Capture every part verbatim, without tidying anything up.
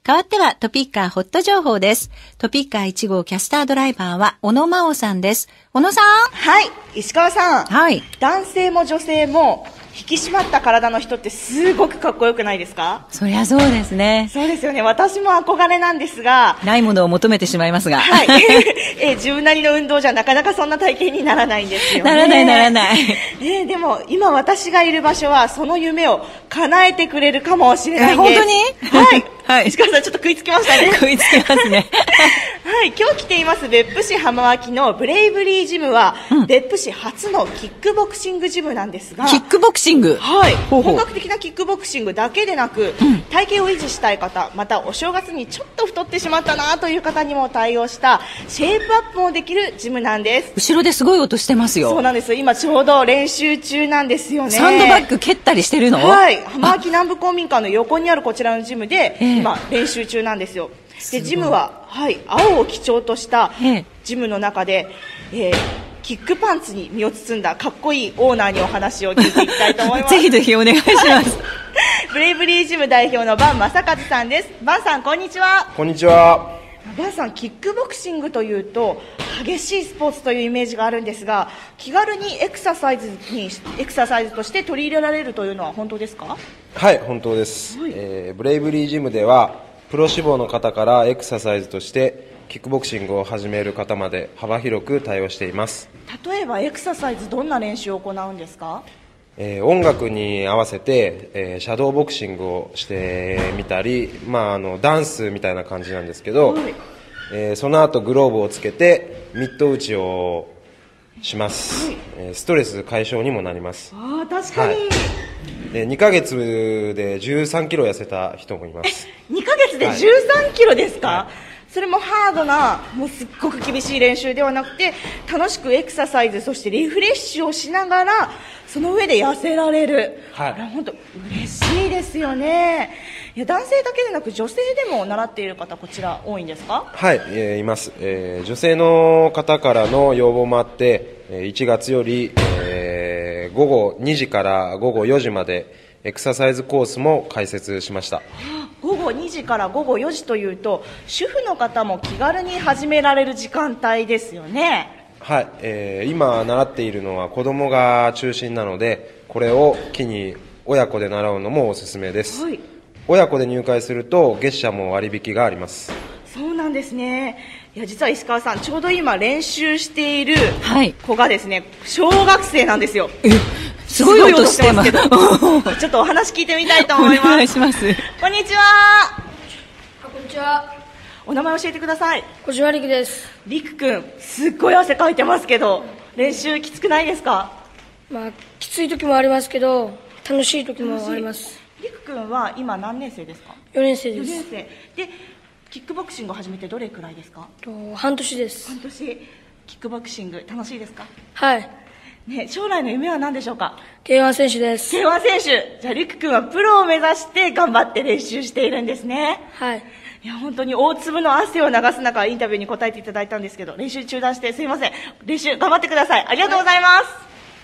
代わってはトピッカーホット情報です。トピッカーいち号キャスタードライバーは小野真央さんです。小野さん。 はい、石川さん。 はい。 男性も女性も引き締まった体の人ってすごくかっこよくないですか？ そりゃそうですね。 そうですよね。私も憧れなんですが、 ないものを求めてしまいますが、 はい、え自分なりの運動じゃなかなかそんな体型にならないんですよね。 ならないならない。 ね、でも今私がいる場所はその夢を叶えてくれるかもしれないんです。 え本当に？ はい。 はい。 石川さんちょっと食いつきましたね。 食いつきますね。 はい、今日来ています別府市浜脇のブレイブリージムは、うん、別府市初のキックボクシングジムなんですが、 キックボクシング、 はい、ほうほう、本格的なキックボクシングだけでなく、うん、体型を維持したい方、またお正月にちょっと太ってしまったなという方にも対応したシェイプアップもできるジムなんです。 後ろですごい音してますよ。 そうなんです。今ちょうど練習中なんですよね。 サンドバッグ蹴ったりしてるの？ はい、浜脇南部公民館の横にあるこちらのジムで、えー、今練習中なんですよ。でジムは、はい、青を基調としたジムの中で、えー、キックパンツに身を包んだかっこいいオーナーにお話を聞いていきたいと思います。 ぜひぜひお願いしますブレイブリージム代表の伴正和さんです。伴さんこんにちは。 こんにちは。 伴さん、キックボクシングというと激しいスポーツというイメージがあるんですが、気軽にエクササイズにエクササイズとして取り入れられるというのは本当ですか？ はい、本当です、はい。えー、ブレイブリージムではプロ志望の方からエクササイズとしてキックボクシングを始める方まで幅広く対応しています。 例えばエクササイズどんな練習を行うんですか？ えー、音楽に合わせて、えー、シャドーボクシングをしてみたり、まあ、あのダンスみたいな感じなんですけど、はい、えー、その後グローブをつけてミット打ちをします、はい、えー、ストレス解消にもなります。 あー、確かに、はい、 でにかげつでじゅうさんキロ痩せた人もいます。 にかげつでじゅうさんキロですか？ はい、 それもハードな、もうすっごく厳しい練習ではなくて、楽しくエクササイズ、そしてリフレッシュをしながらその上で痩せられる、はい、これは本当嬉しいですよね。いや、男性だけでなく女性でも習っている方、こちら多いんですか？ はい、えー、います、えー、女性の方からの要望もあっていちがつより、えー、午後にじから午後よじまでエクササイズコースも開設しました。 午後にじから午後よじというと主婦の方も気軽に始められる時間帯ですよね。 はい、えー、今習っているのは子供が中心なので、これを機に親子で習うのもおすすめです、はい、親子で入会すると月謝も割引があります。 そうなんですね。いや、実は石川さん、ちょうど今練習している子がですね、はい、小学生なんですよ。 え、すごい音してますけどちょっとお話聞いてみたいと思います。お願いします。 こんにちは。 こんにちは。 お名前教えてください。 小島陸です。 陸くん、すっごい汗かいてますけど、練習きつくないですか？ まあ、きつい時もありますけど、楽しい時もあります。 陸くんは今何年生ですか？ よねん生です。 よねん生で、キックボクシングを始めてどれくらいですか？ と半年です。 半年。キックボクシング楽しいですか？ はい。 ね、将来の夢は何でしょうか？ ケーワン 選手です。 ケーワン 選手。じゃあ陸くんはプロを目指して頑張って練習しているんですね。 はい。 いや、本当に大粒の汗を流す中インタビューに答えていただいたんですけど、練習中断してすいません。練習頑張ってください。ありがとうございます。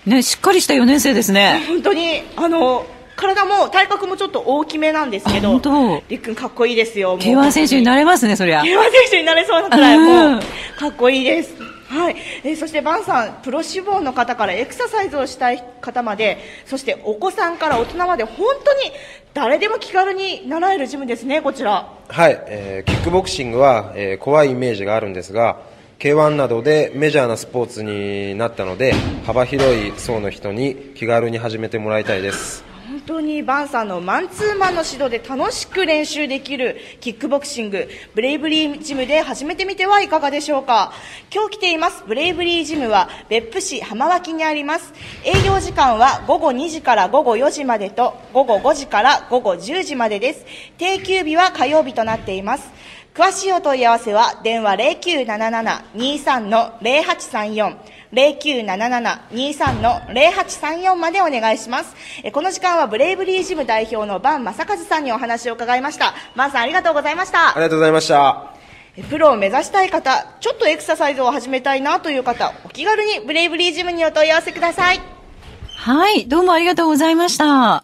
ね、しっかりしたよねん生ですね。 本当にあの体も体格もちょっと大きめなんですけど、りっくんかっこいいですよ。 ケーワン 選手になれますね、そりゃ。 ケーワン 選手になれそうなくらいもうかっこいいです。はい、えー、そしてバンさん、プロ志望の方からエクササイズをしたい方まで、そしてお子さんから大人まで本当に誰でも気軽に習えるジムですね、こちら。 はい、えー、キックボクシングは、えー、怖いイメージがあるんですが、ケーワン などでメジャーなスポーツになったので、幅広い層の人に気軽に始めてもらいたいです。 本当にバンさんのマンツーマンの指導で楽しく練習できるキックボクシング、ブレイブリージムで始めてみてはいかがでしょうか。今日来ていますブレイブリージムは別府市浜脇にあります。営業時間は午後にじから午後よじまでと午後ごじから午後じゅうじまでです。定休日は火曜日となっています。詳しいお問い合わせは電話 ゼロきゅうなななな にさん ゼロはちさんよん ゼロきゅうなななな にさん ゼロはちさんよん までお願いします。この時間はブレイブリージム代表の伴正和さんにお話を伺いました。伴さん、ありがとうございました。 ありがとうございました。 プロを目指したい方、ちょっとエクササイズを始めたいなという方、お気軽にブレイブリージムにお問い合わせください。 はい、どうもありがとうございました。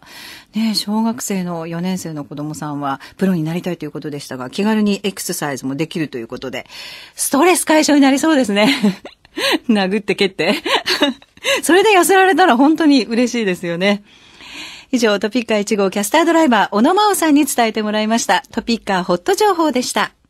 ね、小学生のよねん生の子供さんはプロになりたいということでしたが、気軽にエクササイズもできるということで、ストレス解消になりそうですね。殴って蹴って。それで寄せられたら本当に嬉しいですよね。以上、トピッカーいち号キャスタードライバー、小野真央さんに伝えてもらいました。トピッカーホット情報でした。